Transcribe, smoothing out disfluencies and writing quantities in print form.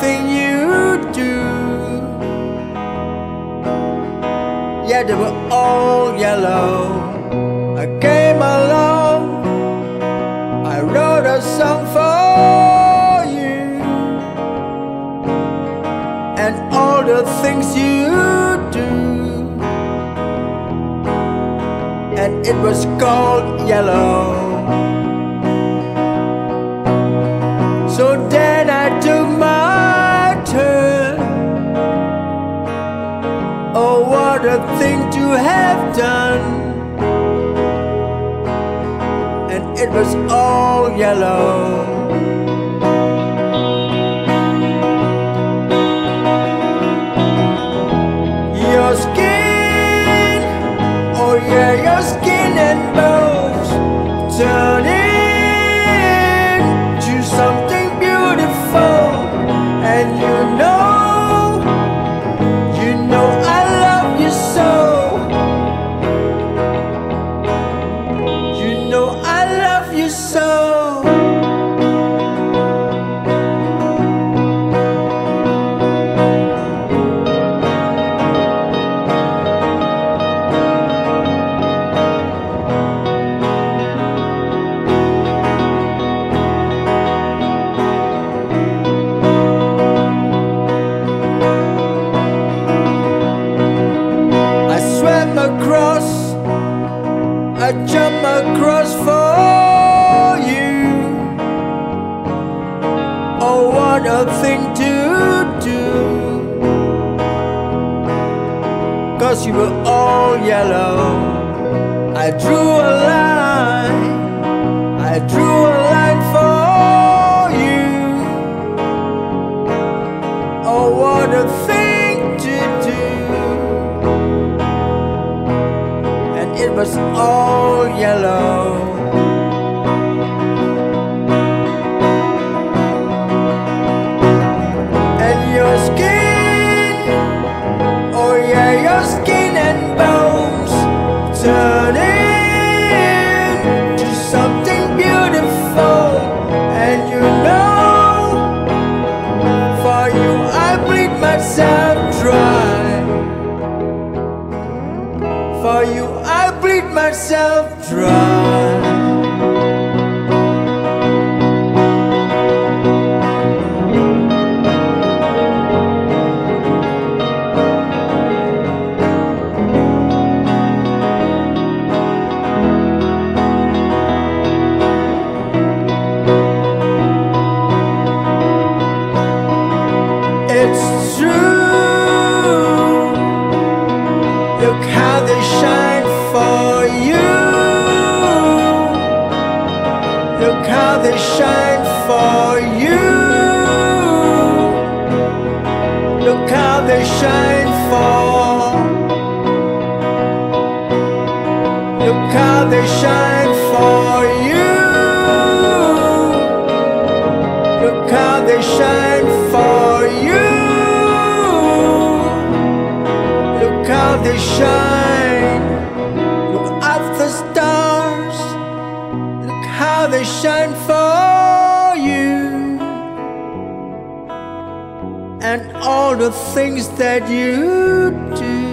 everything you do. Yeah, they were all yellow. I came along, I wrote a song for you, and all the things you do, and it was called Yellow. So then I took my turn. Oh, what a thing to have done. And it was all yellow. Your skin, oh yeah, your skin and bones turn into something beautiful. And you know I love you so. You know I love you so. I jump across for you. Oh, what a thing to do. 'Cause you were all yellow. I drew a line, I drew a line for you. Oh, what a thing to do. It was all yellow. And your skin, oh yeah, your skin and bones turn into something beautiful. And you know, for you I bleed myself dry. For you I bleed myself dry. It's true. Look how they shine for you. Look how they shine for you. Look how they shine for. Look how they shine for you. Look how they shine for you. Look how they shine. Look at the stars. Look how they shine for you. And all the things that you do.